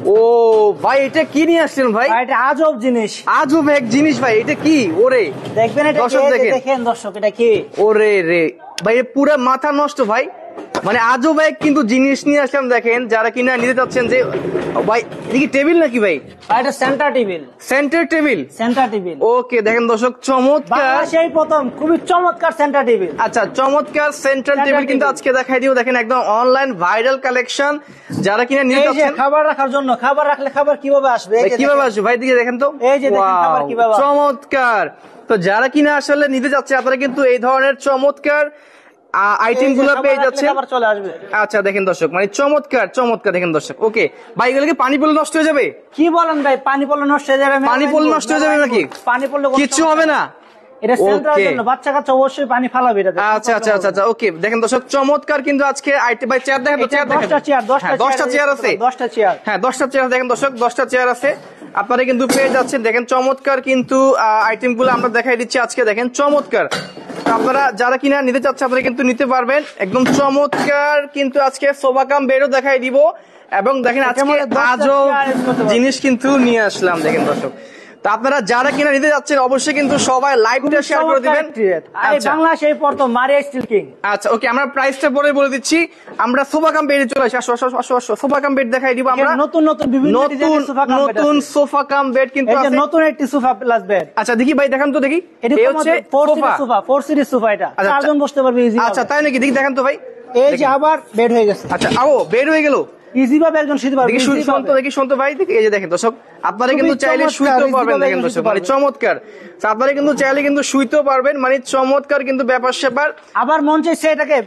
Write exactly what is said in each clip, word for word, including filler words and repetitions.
ও ভাই এটা কি নিয়ে আসছেন ভাই? এটা আজব জিনিস, আজব এক জিনিস ভাই। এটা কি? ওরে দেখবেন এটা দেখেন দর্শক, এটা কি? ওরে রে ভাই পুরো মাথা নষ্ট ভাই, মানে আজব এক কিন্তু জিনিস নিয়ে আসলাম। দেখেন যারা কিনা নিতে চাচ্ছেন যে ভাই কি টেবিল নাকি ভাই? এটা centre table, centre table, centre table. Okay দেখেন দর্শক চমৎকার, সেই প্রথম খুবই চমৎকার সেন্টার টেবিল। আচ্ছা চমৎকার সেন্টার টেবিল কিন্তু আজকে দেখাই দিব। দেখেন একদম অনলাইন ভাইরাল কালেকশন, যারা কিনা নিতে চাচ্ছেন খাবার রাখার জন্য। খাবার রাখলে খাবার কিভাবে আসবে? কিভাবে আসবে ভাই দিকে দেখেন তো, এই যে দেখেন খাবার কিভাবে, চমৎকার। তো যারা কিনা আসলে নিতে যাচ্ছে আপনারা কিন্তু এই ধরনের চমৎকার আইটেম গুলো পেয়ে যাচ্ছেন। আচ্ছা দেখেন দর্শক মানে চমৎকার চমৎকার দেখেন দর্শক। ওকে ভাই এগুলো কি পানি পড়লে নষ্ট হয়ে যাবে? কি বলেন ভাই, পানি পড়লে নষ্ট হয়ে যাবে? পানি পড়লে নষ্ট হয়ে যাবে নাকি? পানি পড়লে কিছু হবে না, এটা সেন্টারের জন্য, বাচ্চা কাচ্চা অবশ্যই পানি ফালাবে এটা। আচ্ছা আচ্ছা আচ্ছা ওকে দেখেন দর্শক চমৎকার কিন্তু আজকে আইটেম। ভাই চেয়ার দেখেন তো, চেয়ার দেখেন, দশটা চেয়ার, দশটা চেয়ার আছে, দশটা চেয়ার, হ্যাঁ দশটা চেয়ার দেখেন দর্শক, দশটা চেয়ার আছে আপনারা কিন্তু পেয়ে যাচ্ছেন। দেখেন চমৎকার কিন্তু আইটেম গুলো আমরা দেখাই দিচ্ছি আজকে। দেখেন চমৎকার, আপনারা যারা কিনা নিতে চাচ্ছেন আপনারা কিন্তু নিতে পারবেন। একদম চমৎকার কিন্তু আজকে সোফা কাম বেডও দেখাই দিব। এবং দেখেন আজকে আজও জিনিস কিন্তু নিয়ে আসলাম দেখেন দর্শক। তো আপনারা যারা কিনা নিতে যাচ্ছেন অবশ্যই কিন্তু সবাই লাইভটা শেয়ার করে দিবেন। বাংলাদেশ এই প্রথম মারিয়া স্টিল কিং। আচ্ছা ওকে আমরা প্রাইসটা পরে বলে দিচ্ছি। আমরা সোফা কাম বেডে চলে আসি, আসো আসো আসো আসো সোফা কাম বেড দেখাই দিব আমরা। নতুন নতুন বিভিন্ন ডিজাইনের সোফা কাম বেড, নতুন সোফা কাম বেড কিন্তু আছে, নতুন একটি সোফা প্লাস বেড। আচ্ছা দেখি ভাই দেখান তো, দেখি এটা হচ্ছে four series sofa, four series sofa, এটা চারজন বসতে পারবে ইজি। আচ্ছা তাই নাকি? দেখি দেখান তো ভাই। এই যে আবার বেড হয়ে গেছে। আচ্ছা আও বেড হয়ে গেল, ইজি ভাবে একজন শুতে পারবে। দেখি শুনতো, দেখি শুনতো ভাই, দেখি এই যে দেখেন দর্শক আপনারা কিন্তু চাইলে শুইতেও পারবেন। দেখেন দর্শক মানে চমৎকার, আপনারা কিন্তু চাইলে কিন্তু শুইতেও পারবেন, মানে চমৎকার কিন্তু ব্যাপার স্যাপার। আবার মন চাইছে এটাকে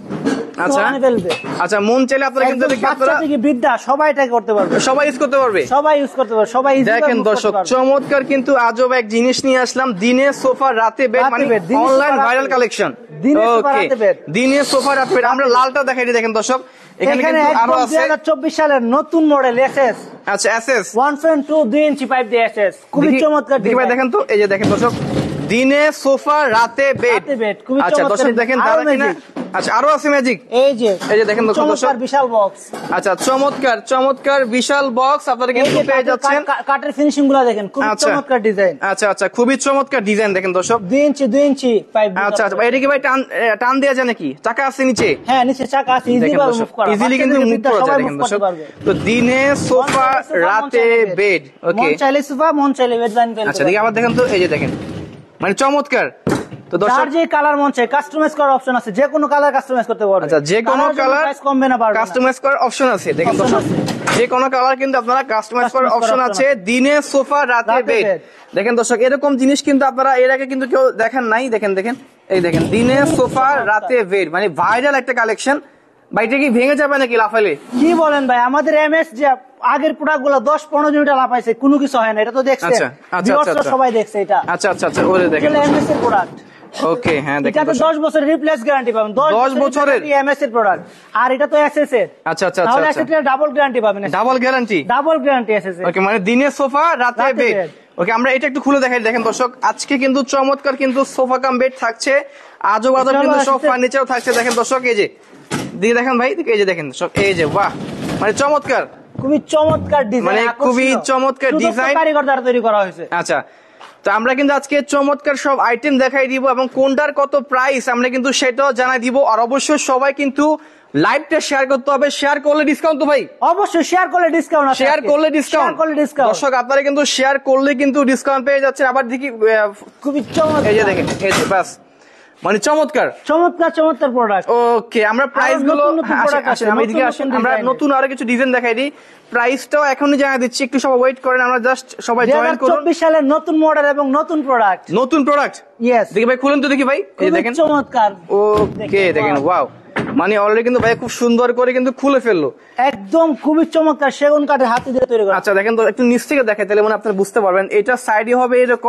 আচ্ছা আচ্ছা মন চাইলে আপনারা কিন্তু বৃদ্ধা সবাই এটা করতে পারবে, সবাই ইউজ করতে পারবে, সবাই ইউজ করতে পারবে, সবাই দেখেন দর্শক চমৎকার কিন্তু আজব এক জিনিস নিয়ে আসলাম। দিনে সোফা রাতে বেড, মানে অনলাইন ভাইরাল কালেকশন। ওকে দিনে সোফা রাতে বেড, আমরা লালটা দেখাই দিই দেখেন দর্শক। এখানে কিন্তু আরো আছে দুই হাজার চব্বিশ সালের নতুন মডেল এসএস। আচ্ছা এসএস ওয়ান পয়েন্ট টু দুই ইঞ্চি পাইপ দিয়ে এসএস, খুবই চমৎকার। দেখি ভাই দেখেন তো, এই যে দেখেন দর্শক দিনে সোফা রাতে বেড। আচ্ছা দর্শক দেখেন দাদা কিনা, আচ্ছা আরো আছে ম্যাজিক। এই যে এই যে দেখেন দর্শক বিশাল বক্স। আচ্ছা চমৎকার চমৎকার বিশাল বক্স আপনারা কিন্তু পেয়ে যাচ্ছেন। কাঠের ফিনিশিং গুলো দেখেন, খুব চমৎকার ডিজাইন। আচ্ছা আচ্ছা খুবই চমৎকার ডিজাইন দেখেন দর্শক। দুই ইঞ্চি দুই ইঞ্চি পাইপ। আচ্ছা আচ্ছা এটা কি ভাই টান টান দেয়া যায় নাকি? চাকা আছে নিচে? হ্যাঁ নিচে চাকা আছে, ইজি ভাবে মুভ করা, ইজিলি কিন্তু মুভ করা যায় দেখেন দর্শক। তো দিনে সোফা রাতে বেড। ওকে মন চাইলে সোফা, মন চাইলে বেড বানিয়ে ফেলতে। আচ্ছা দেখি আবার দেখেন তো, এই যে দেখেন মানে চমৎকার। তো দর্শক যে কালার মন চাই কাস্টমাইজ করার অপশন আছে, যে কোনো কালার কাস্টমাইজ করতে পারবেন। আচ্ছা যে কোনো কালার প্রাইস কমবে না, পারবেন কাস্টমাইজ করার অপশন আছে দেখেন দর্শক। যে কোনো কালার কিন্তু আপনারা কাস্টমাইজ করার অপশন আছে। দিনে সোফা রাতে বেড দেখেন দর্শক, এরকম জিনিস কিন্তু আপনারা এর আগে কিন্তু কেউ দেখেন নাই। দেখেন দেখেন এই দেখেন দিনে সোফা রাতে বেড, মানে ভাইরাল একটা কালেকশন। বাইটা কি ভেঙে যাবে নাকি লাফাইলে? কি বলেন ভাই, আমাদের এমএস যে আগের প্রোডাক্ট গুলো দশ পনেরো জনটা লাফাইছে, কোনো কিছু হয় না, এটা তো দেখছেন। আচ্ছা আচ্ছা সবাই দেখছে এটা। আচ্ছা আচ্ছা আচ্ছা ওরে দেখেন এমএস এর প্রোডাক্ট। ওকে হ্যাঁ দেখেন এটা তো দশ বছরের রিপ্লেস গ্যারান্টি পাবেন, দশ বছরের এমএস এর প্রোডাক্ট। আর এটা তো এসএস এর। আচ্ছা আচ্ছা আচ্ছা তাহলে এসএস এর ডাবল গ্যারান্টি পাবেন। Double guarantee, double guarantee SS এর। ওকে মানে দিনে সোফা রাতে বেড। ওকে আমরা এটা একটু খুলে দেখাই দেখেন দর্শক। আজকে কিন্তু চমৎকার কিন্তু সোফা কাম বেড থাকছে, আজব আজব কিন্তু সব ফার্নিচারও থাকছে দেখেন দর্শক। এই যে দিয়ে দেখেন ভাই, এই যে দেখেন সব, এই যে বাহ মানে চমৎকার, খুবই চমৎকার ডিজাইন, মানে খুবই চমৎকার ডিজাইন, কারিগর দ্বারা তৈরি করা হয়েছে। আচ্ছা তো আমরা কিন্তু আজকে চমৎকার সব আইটেম দেখাই দিব এবং কোনটার কত প্রাইস আমরা কিন্তু সেটাও জানাই দিব। আর অবশ্যই সবাই কিন্তু লাইভটা শেয়ার করতে হবে, শেয়ার করলে ডিসকাউন্ট তো ভাই অবশ্যই, শেয়ার করলে ডিসকাউন্ট আছে, শেয়ার করলে ডিসকাউন্ট করলে ডিসকাউন্ট দর্শক আপনারা কিন্তু শেয়ার করলে কিন্তু ডিসকাউন্ট পেয়ে যাচ্ছেন। আবার দেখি খুবই চমৎকার, এই যে দেখেন এই যে বাস মানে চমৎকার চমৎকার চমৎকার প্রোডাক্ট। ওকে আমরা প্রাইস গুলো আমি এদিকে আসেন, আমরা নতুন আরো কিছু ডিজাইন দেখাই দিই। প্রাইসটাও এখনই জানিয়ে দিচ্ছি, একটু সবাই ওয়েট করেন, আমরা জাস্ট সবাই জয়েন করুন। চব্বিশ সালের নতুন মডেল এবং নতুন প্রোডাক্ট, নতুন প্রোডাক্ট। ইয়েস দেখি ভাই খুলুন তো দেখি ভাই, এই দেখেন চমৎকার। ওকে দেখেন ওয়াও, মানে অলরেডি কিন্তু ভাই খুব সুন্দর করে কিন্তু খুলে ফেললো, একদম খুবই চমৎকার সেগুন কাঠের হাতে দিয়ে তৈরি করা। আচ্ছা দেখেন তো একটু নিচ থেকে দেখাই তাহলে মানে আপনারা বুঝতে পারবেন। এটা সাইডে হবে এরকম,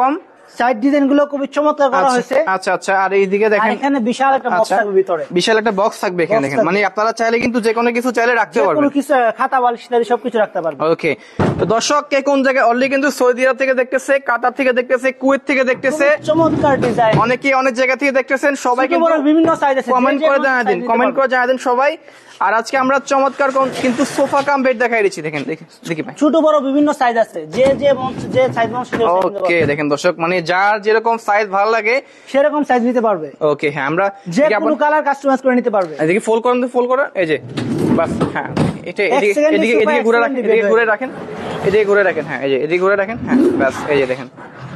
সাইড ডিজাইন গুলো খুবই চমৎকার করা হয়েছে। আচ্ছা আচ্ছা, আর এইদিকে দেখেন এখানে বিশাল একটা বক্স থাকবে ভিতরে, বিশাল একটা বক্স থাকবে এখানে দেখেন, মানে আপনারা চাইলে কিন্তু যে কোনো কিছু চাইলে রাখতে পারবেন, কোনো কিছু খাতা বালিশ ইত্যাদি সবকিছু রাখতে পারবেন। ওকে, তো দর্শক কে কোন জায়গায় অলরেডি কিন্তু সৌদি আরব থেকে দেখতেছে, কাতার থেকে দেখতেছে, কুয়েত থেকে দেখতেছে, চমৎকার ডিজাইন, অনেকে অনেক জায়গা থেকে দেখতেছেন, সবাই কিন্তু বিভিন্ন সাইজ আছে, কমেন্ট করে জানায় দিন, কমেন্ট করে জানায় দিন সবাই। আর আজকে আমরা চমৎকার কিন্তু সোফা কাম বেড দেখাই দিচ্ছি, দেখেন দেখি ভাই, ছোট বড় বিভিন্ন সাইজ আছে, যে যে যে সাইজ মন সেটা ওকে দেখেন দর্শক, মানে যার যেরকম সাইজ ভালো লাগে সেরকম সাইজ নিতে পারবে। ওকে হ্যাঁ, আমরা যে কোনো কালার কাস্টমাইজ করে নিতে পারবে। এদিকে ফোল্ড করেন, তো ফোল্ড করেন, এই যে বাস, হ্যাঁ এটা এদিকে এদিকে এদিকে ঘুরে রাখেন, এদিকে ঘুরে রাখেন, এদিকে ঘুরে রাখেন, হ্যাঁ এই যে এদিকে ঘুরে রাখেন, হ্যাঁ বাস এই যে দেখেন,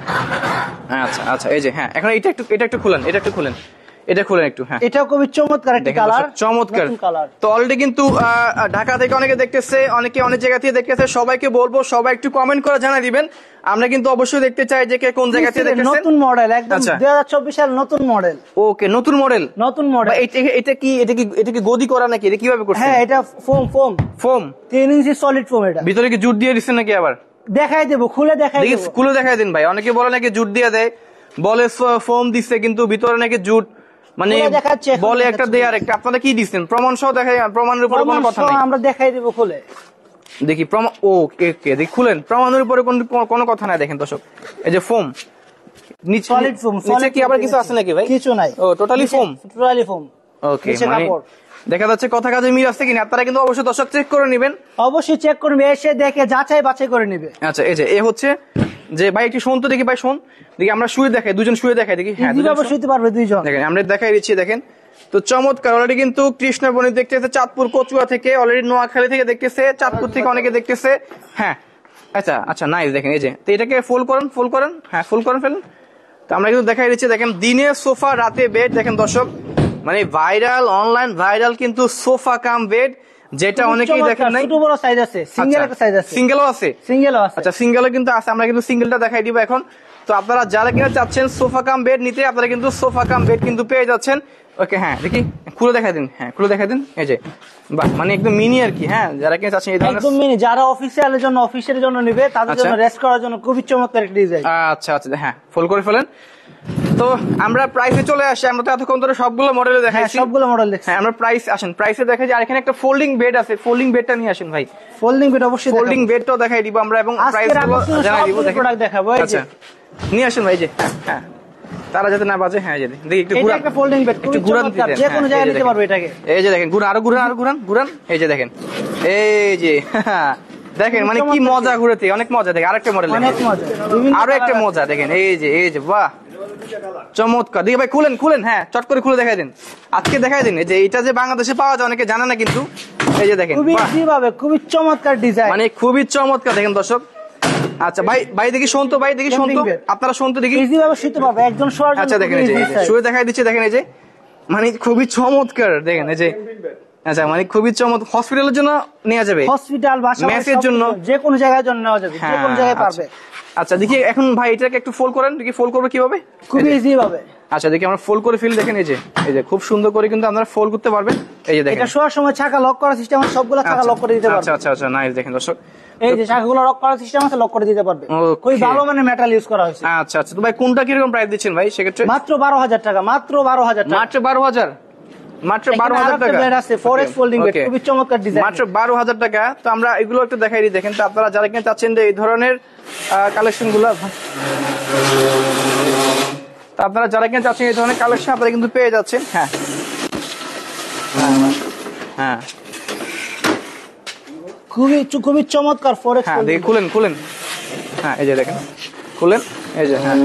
আচ্ছা আচ্ছা এই যে হ্যাঁ, এখন এটা একটু এটা একটু খুলেন, এটা একটু খুলেন, এটা খুলেন একটু, হ্যাঁ এটা খুবই চমৎকার একটা কালার, চমৎকার কালার। তো অলরেডি কিন্তু ঢাকা থেকে অনেকে দেখতেছে, অনেকে অনেক জায়গা থেকে দেখতেছে, সবাইকে বলবো সবাই একটু কমেন্ট করে জানাই দিবেন, আমরা কিন্তু অবশ্যই দেখতে চাই যে কে কোন জায়গা থেকে দেখতেছেন। নতুন মডেল একদম দুই হাজার চব্বিশ এর নতুন মডেল। ওকে, নতুন মডেল, নতুন মডেল। এটা কি এটা কি এটা কি গদি করা নাকি, এটা কিভাবে করছেন? হ্যাঁ এটা ফোম ফোম ফোম তিন ইঞ্চি সলিড ফোম, এটা ভিতরে কি জুট দিয়ে দিচ্ছেন নাকি? আবার দেখাই দেবো, খুলে দেখাই দেবো, খুলে দেখাই দিন ভাই। অনেকে বলে নাকি জুট দিয়ে দেয়, বলে ফোম দিচ্ছে, কিন্তু ভিতরে নাকি জুট, মানে বলে একটা দেয়ার একটা, আপনারা কি দিচ্ছেন? প্রমাণ সহ দেখাই, প্রমাণের উপরে কোনো কথা নেই, আমরা দেখাই দেবো খুলে দেখি প্রমাণ। ও কে কে দেখি খুলেন, প্রমাণের উপরে কোনো কথা নাই। দেখেন দর্শক, এই যে ফোম, নিচে সলিড ফোম, নিচে কি আবার কিছু আছে নাকি ভাই? কিছু নাই, ও totally foam, totally foam. Okay, মানে দেখা যাচ্ছে কথা কাজে মিল আছে কিনা, আপনারা কিন্তু অবশ্যই দর্শক চেক করে নেবেন, অবশ্যই চেক করবে, এসে দেখে যাচাই বাছাই করে নেবে। আচ্ছা এই যে এ হচ্ছে যে ভাই একটু শোন তো দেখি ভাই, শোন দেখি, আমরা শুয়ে দেখাই, দুজন শুয়ে দেখাই দেখি, হ্যাঁ দুজন শুতে পারবে দুইজন, দেখেন আমরা দেখাই দিচ্ছি, দেখেন তো চমৎকার। অলরেডি কিন্তু কৃষ্ণবনী দেখতেছে চাঁদপুর কচুয়া থেকে, অলরেডি নোয়াখালী থেকে দেখতেছে, চাঁদপুর থেকে অনেকে দেখতেছে, হ্যাঁ আচ্ছা আচ্ছা নাইস। দেখেন এই যে, তো এটাকে ফুল করেন, ফুল করেন, হ্যাঁ ফুল করেন ফেলেন। তো আমরা কিন্তু দেখাই দিচ্ছি, দেখেন দিনে সোফা রাতে বেড, দেখেন দর্শক, মানে ভাইরাল, অনলাইন ভাইরাল কিন্তু সোফা কাম বেড, যেটা অনেকেই দেখেন নাই, ছোট বড় সাইজ আছে, সিঙ্গেল একটা সাইজ আছে, সিঙ্গেলও আছে, সিঙ্গেলও আছে, আচ্ছা সিঙ্গেলও কিন্তু আছে, আমরা কিন্তু সিঙ্গেলটা দেখাই দিব এখন। তো আপনারা যারা কিনা চাচ্ছেন সোফা কাম বেড নিতে, আপনারা কিন্তু সোফা কাম বেড কিন্তু পেয়ে যাচ্ছেন। ওকে হ্যাঁ দেখি খুলে দেখাই দিন, হ্যাঁ খুলে দেখাই দিন, এই যে বাহ, মানে একদম মিনি আর কি, হ্যাঁ যারা কিনা চাচ্ছেন এই ধরনের, একদম মিনি, যারা অফিসিয়ালের জন্য, অফিসের জন্য নেবে, তাদের জন্য রেস্ট করার জন্য খুবই চমৎকার একটা ডিজাইন। আচ্ছা আচ্ছা হ্যাঁ ফুল করে ফেলেন। তো আমরা প্রাইসে চলে আসি, আমরা তো এতক্ষণ ধরে সবগুলো মডেল দেখাইছি, সবগুলো মডেল দেখছি, হ্যাঁ আমরা প্রাইস আসেন, প্রাইসে দেখাই যে, আর এখানে একটা ফোল্ডিং বেড আছে, ফোল্ডিং বেডটা নিয়ে আসেন ভাই, ফোল্ডিং বেড অবশ্যই, ফোল্ডিং বেডটাও দেখাই দিব আমরা, এবং প্রাইসগুলো জানাই দিব, প্রোডাক্ট দেখাবো, আচ্ছা নিয়ে আসেন ভাই, যে হ্যাঁ তারা যাতে না বাজে, হ্যাঁ দেখি একটু ঘুরান, একটা ফোল্ডিং বেড একটু ঘুরান, যে কোনো জায়গায় নিতে পারবে এটাকে, এই যে দেখেন ঘুরান, আরো ঘুরান, আরো ঘুরান, ঘুরান, এই যে দেখেন, এই যে দেখেন মানে কি মজা, ঘুরেতে অনেক মজা। দেখেন আরেকটা মডেল, অনেক মজা, আরো একটা মজা, দেখেন এই যে, এই যে বাহ চমৎকার। দেখি ভাই খুলেন, খুলেন, হ্যাঁ চট করে খুলে দেখাই দিন, আজকে দেখাই দিন। এই যে এটা যে বাংলাদেশে পাওয়া যায় অনেকে জানে না কিন্তু, এই যে দেখেন খুবই ইজিভাবে, খুবই চমৎকার ডিজাইন, মানে খুবই চমৎকার। দেখেন দর্শক, আচ্ছা ভাই ভাই দেখি শোন তো, ভাই দেখি শোন তো, আপনারা শোন তো দেখি, ইজিভাবে শুতে পারবে একজন শোয়ার জন্য। আচ্ছা দেখেন এই যে শুয়ে দেখাই দিচ্ছে, দেখেন এই যে মানে খুবই চমৎকার, দেখেন এই যে, আচ্ছা মানে খুবই চমৎকার, হসপিটালের জন্য নেওয়া যাবে, হসপিটাল, বাসা, মেসের জন্য, যে কোনো জায়গার জন্য নেওয়া যাবে, যে কোনো জায়গায় পারবে। আচ্ছা দেখি এখন ভাই এটাকে একটু ফোল্ড করেন, দেখি ফোল্ড করবে কিভাবে, খুবই ইজি ভাবে। আচ্ছা দেখি আমরা ফোল্ড করে ফেল, দেখেন এই যে, এই যে খুব সুন্দর করে কিন্তু আপনারা ফোল্ড করতে পারবেন, এই যে দেখেন এটা শোয়ার সময় চাকা লক করার সিস্টেম আছে, সবগুলো চাকা লক করে দিতে পারবে। আচ্ছা আচ্ছা আচ্ছা নাইস। দেখেন দর্শক, এই যে চাকাগুলো লক করার সিস্টেম আছে, লক করে দিতে পারবে, খুবই ভালো মানে মেটাল ইউজ করা হয়েছে। আচ্ছা আচ্ছা, তো ভাই কোনটা কিরকম প্রাইস দিচ্ছেন ভাই সেক্ষেত্রে? মাত্র বারো হাজার টাকা, মাত্র বারো হাজার টাকা, মাত্র বারো হাজার, মাত্র বারো হাজার টাকা আছে, ফোর এক্স ফোল্ডিং বেড, খুবই চমৎকার ডিজাইন, মাত্র বারো হাজার টাকা। তো আমরা এগুলো একটু দেখাই দিই, দেখেন তো আপনারা যারা কিনা চাচ্ছেন যে এই ধরনের কালেকশন গুলো, তো আপনারা যারা কিনা চাচ্ছেন এই ধরনের কালেকশন আপনারা কিন্তু পেয়ে যাচ্ছেন। হ্যাঁ হ্যাঁ খুবই খুবই চমৎকার ফোর এক্স। হ্যাঁ দেখি খুলেন, খুলেন, হ্যাঁ এই যে দেখেন খুলেন, এই যে হ্যাঁ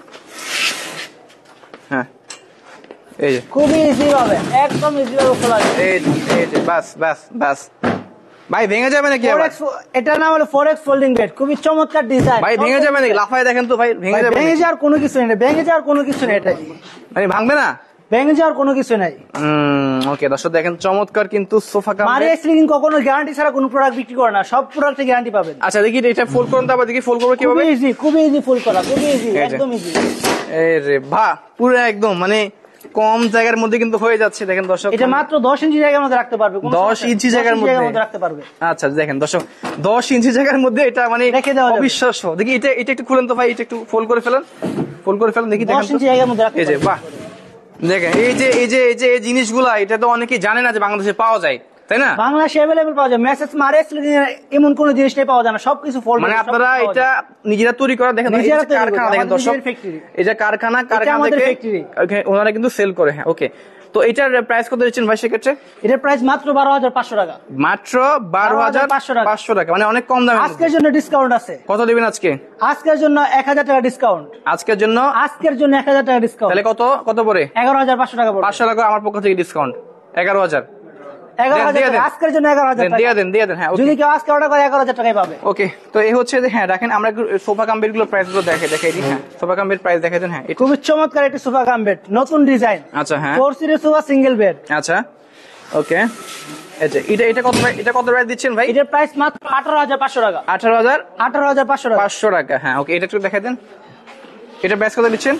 হ্যাঁ এই যে খুবই ইজি ভাবে, একদম ইজি ভাবে খোলা যায়, এই যে, এই যে বাস বাস বাস। ভাই ভেঙে যাবে নাকি? এটা না হলো ফোর এক্স ফোল্ডিং বেড, খুবই চমৎকার ডিজাইন। ভাই ভেঙে যাবে নাকি? লাফায় দেখেন তো ভাই, ভেঙে যাবে? ভেঙে যাওয়ার কোনো কিছু নেই, ভেঙে যাওয়ার কোনো কিছু নেই, এটাই মানে ভাঙবে না, ভেঙে যাওয়ার কোনো কিছু নাই। ওকে দর্শক দেখেন চমৎকার কিন্তু সোফা কাম। মারিয়া স্লিং কখনো গ্যারান্টি ছাড়া কোনো প্রোডাক্ট বিক্রি করে না, সব প্রোডাক্টে গ্যারান্টি পাবেন। আচ্ছা দেখি এটা ফুল করুন, তারপর দেখি ফুল করবো কিভাবে। খুবই ইজি, খুবই ইজি ফুল করা, খুবই ইজি, একদম ইজি। এই রে বাহ, পুরো একদম মানে কম জায়গার মধ্যে কিন্তু হয়ে যাচ্ছে দেখেন দর্শক, এটা মাত্র দশ ইঞ্চি জায়গার মধ্যে রাখতে পারবে, দশ ইঞ্চি জায়গার মধ্যে রাখতে পারবে। আচ্ছা দেখেন দর্শক, দশ ইঞ্চি জায়গার মধ্যে এটা মানে অবিশ্বাস্য। দেখি এটা এটা একটু খুলেন তো ভাই, এটা একটু ফোল্ড করে ফেলেন, ফোল্ড করে ফেলেন দেখি। দশ ইঞ্চি জায়গার মধ্যে রাখতে এই যে বাহ, দেখেন এই যে এই যে এই যে এই জিনিসগুলা, এটা তো অনেকেই জানে না যে বাংলাদেশে পাওয়া যায়, তাই না? বাংলাদেশে অ্যাভেলেবল পাওয়া যায়, মেসেজ মারে এমন কোন জিনিসটাই পাওয়া যায় না, সবকিছু ফোল্ড। মানে আপনারা এটা নিজেরা তৈরি করা, দেখেন কারখানা, দেখেন দর্শক এটা কারখানা, কারখানা থেকে ওনারা কিন্তু সেল করে। হ্যাঁ ওকে, তো এটার প্রাইস কত দিচ্ছেন ভাই সেক্ষেত্রে? এটার প্রাইস মাত্র বারো হাজার পাঁচশো টাকা। মাত্র বারো হাজার পাঁচশো টাকা, মানে অনেক কম দামে। আজকের জন্য ডিসকাউন্ট আছে। কত দিবেন আজকে? আজকের জন্য এক হাজার টাকা ডিসকাউন্ট। আজকের জন্য আজকের জন্য এক হাজার টাকা ডিসকাউন্ট। তাহলে কত কত পড়ে? এগারো হাজার পাঁচশো টাকা পড়ে। পাঁচশো টাকা আমার পক্ষ থেকে ডিসকাউন্ট, এগারো হাজার। আজকের জন্য এগারো হাজার দিয়ে দেন, দিয়ে দেন। হ্যাঁ, যদি কেউ আজকে অর্ডার করে এগারো হাজার টাকায় পাবে। ওকে, তো এই হচ্ছে যে, হ্যাঁ রাখেন, আমরা সোফা কাম্বের গুলো প্রাইস গুলো দেখে দেখাই দিই। হ্যাঁ, সোফা কাম্বের প্রাইস দেখাই দেন। হ্যাঁ, খুবই চমৎকার একটি সোফা কাম বেড, নতুন ডিজাইন। আচ্ছা, হ্যাঁ, ফোর সিটের সোফা, সিঙ্গেল বেড। আচ্ছা, ওকে। আচ্ছা, এটা এটা কত এটা কত প্রাইস দিচ্ছেন ভাই? এটার প্রাইস মাত্র আঠারো হাজার পাঁচশো টাকা। আঠারো হাজার আঠারো হাজার পাঁচশো টাকা পাঁচশো টাকা। হ্যাঁ ওকে, এটা একটু দেখাই দেন। এটা প্রাইস কত দিচ্ছেন?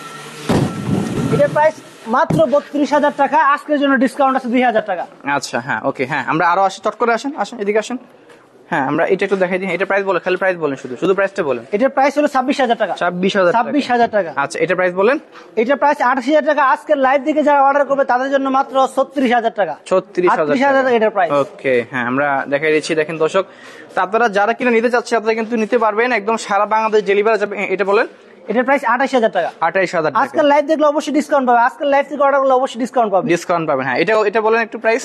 এটার প্রাইস মাত্র বত্রিশ হাজার টাকা। আজকের জন্য ডিসকাউন্ট আছে দুই হাজার টাকা। আচ্ছা, হ্যাঁ ওকে, হ্যাঁ আমরা আরো আসি, চট করে আসেন, আসেন এদিকে আসেন। হ্যাঁ, আমরা এটা একটু দেখাই দিই। এটা প্রাইস বলেন, খালি প্রাইস বলেন, শুধু শুধু প্রাইসটা বলেন। এটার প্রাইস হলো ছাব্বিশ হাজার টাকা। ছাব্বিশ হাজার ছাব্বিশ হাজার টাকা। আচ্ছা, এটা প্রাইস বলেন। এটার প্রাইস আঠাশ হাজার টাকা। আজকের লাইভ থেকে যারা অর্ডার করবে তাদের জন্য মাত্র ছত্রিশ হাজার টাকা। ছত্রিশ হাজার টাকা এটার প্রাইস। ওকে, হ্যাঁ আমরা দেখাই দিচ্ছি। দেখেন দর্শক, তা আপনারা যারা কিনা নিতে চাচ্ছে আপনারা কিন্তু নিতে পারবেন, একদম সারা বাংলাদেশ ডেলিভারি যাবে। এটা বলেন। এটার প্রাইস আঠাশ হাজার টাকা। আঠাশ হাজার। আজকের লাইভ দেখলে অবশ্যই ডিসকাউন্ট পাবে। আজকের লাইভ থেকে অর্ডার করলে অবশ্যই ডিসকাউন্ট পাবে। ডিসকাউন্ট পাবেন। হ্যাঁ, এটা এটা বলেন একটু প্রাইস।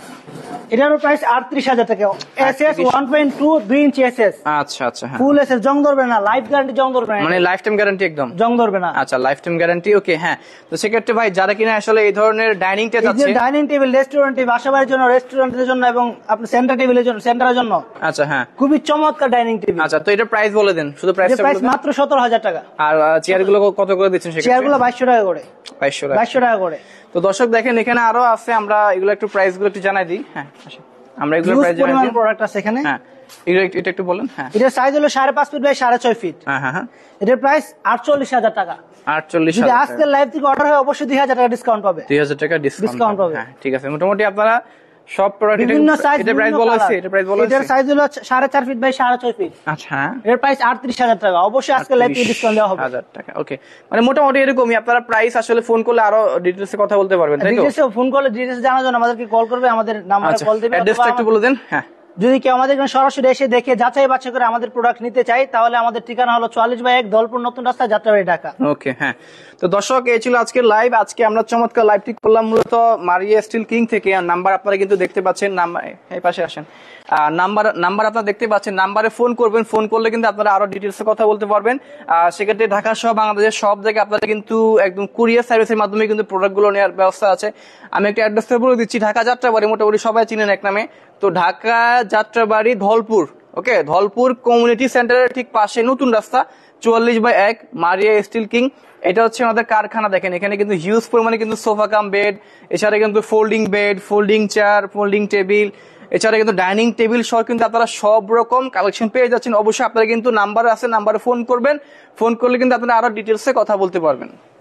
এটার প্রাইস আটত্রিশ হাজার টাকা। এসএস ওয়ান পয়েন্ট টু দুই ইঞ্চি এসএস। আচ্ছা আচ্ছা, হ্যাঁ, ফুল এসএস, জং ধরবে না, লাইফ গ্যারান্টি, জং ধরবে না, মানে লাইফ টাইম গ্যারান্টি, একদম জং ধরবে না। আচ্ছা, লাইফ টাইম গ্যারান্টি। ওকে, হ্যাঁ, তো সেক্ষেত্রে ভাই যারা কিনা আসলে এই ধরনের ডাইনিং টেবিল আছে, ডাইনিং টেবিল, রেস্টুরেন্ট, বাসাবাড়ির জন্য, রেস্টুরেন্টের জন্য এবং আপনি সেন্টার টেবিলের জন্য, সেন্টারের জন্য। আচ্ছা, হ্যাঁ, খুবই চমৎকার ডাইনিং টেবিল। আচ্ছা, তো এটা প্রাইস বলে দেন, শুধু প্রাইসটা বলে প্রাইস দেন। মাত্র সতেরো হাজার টাকা। আর চেয়ার গুলো কত করে দিচ্ছেন সেক্ষেত্রে? চেয়ার গুলো বাইশশো টাকা করে। বাইশশো টাকা বাইশশো টাকা করে। তো দর্শক দেখেন, এখানে আরো আছে, আমরা এগুলো একটু প্রাইস গুলো একটু জানাই দিই। হ্যাঁ, আমরা এগুলো প্রাইস জানাই দিই। প্রোডাক্ট আছে এখানে। হ্যাঁ, এগুলো এটা একটু বলেন। হ্যাঁ, এটার সাইজ হলো সাড়ে পাঁচ ফিট বাই সাড়ে ছয় ফিট। হ্যাঁ হ্যাঁ, এটার প্রাইস আটচল্লিশ হাজার টাকা। আটচল্লিশ যদি আজকের লাইভ থেকে অর্ডার হয় অবশ্যই দুই হাজার টাকা ডিসকাউন্ট পাবে। দুই হাজার টাকা ডিসকাউন্ট পাবে। হ্যাঁ, ঠিক আছে, মোটামুটি আপনারা সব প্রোডাক্ট বিভিন্ন সাইজ, এটা প্রাইস বলা আছে। এটা প্রাইস বলা আছে। এটার সাইজ হলো সাড়ে চার ফিট বাই সাড়ে ছয় ফিট। আচ্ছা, এর প্রাইস আটত্রিশ হাজার টাকা। অবশ্যই আজকে লাইভ থেকে ডিসকাউন্ট দেওয়া হবে। হাজার টাকা। ওকে, মানে মোটামুটি এরকমই। আপনারা প্রাইস আসলে ফোন করলে আরো ডিটেইলসে কথা বলতে পারবেন, তাই তো? ডিটেইলসে ফোন করলে ডিটেইলস জানার জন্য আমাদেরকে কল করবে, আমাদের নাম্বারে কল দিবে। অ্যাড্রেসটা একটু বলে দেন। হ্যাঁ, যদি কেউ আমাদের এখানে সরাসরি এসে দেখে যাচাই বাছাই করে আমাদের প্রোডাক্ট নিতে চাই, তাহলে আমাদের ঠিকানা হলো চুয়াল্লিশ বাই এক, দলপুর নতুন রাস্তা, যাত্রাবাড়ি, ঢাকা। ওকে, হ্যাঁ, তো দর্শক এই ছিল আজকের লাইভ। আজকে আমরা চমৎকার লাইভটি করলাম মূলত মারিয়া স্টিল কিং থেকে। আর নাম্বার আপনারা কিন্তু দেখতে পাচ্ছেন, নাম্বার এই পাশে আসেন, নাম্বার নাম্বার আপনারা দেখতে পাচ্ছেন। নাম্বারে ফোন করবেন, ফোন করলে কিন্তু আপনারা আরো ডিটেলসে কথা বলতে পারবেন। আর সেক্ষেত্রে ঢাকা সহ বাংলাদেশের সব জায়গায় আপনারা কিন্তু একদম কুরিয়ার সার্ভিসের মাধ্যমে কিন্তু প্রোডাক্ট গুলো নেওয়ার ব্যবস্থা আছে। আমি একটা অ্যাড্রেস বলে দিচ্ছি, ঢাকা যাত্রাবাড়ি, মোটামুটি সবাই চিনেন এক নামে। তো ঢাকা যাত্রাবাড়ি ধলপুর, ওকে, ধলপুর কমিউনিটি সেন্টারের ঠিক পাশে নতুন রাস্তা, চুয়াল্লিশ বাই এক, মারিয়া স্টিল কিং। এটা হচ্ছে আমাদের কারখানা। দেখেন এখানে কিন্তু হিউজ পরিমাণে কিন্তু সোফা কাম বেড, এছাড়া কিন্তু folding bed, folding chair, folding table, এছাড়া কিন্তু ডাইনিং টেবিল সহ কিন্তু আপনারা সব রকম কালেকশন পেয়ে যাচ্ছেন। অবশ্যই আপনারা কিন্তু নাম্বার আছে, নাম্বারে ফোন করবেন, ফোন করলে কিন্তু আপনারা আরো ডিটেলসে কথা বলতে পারবেন।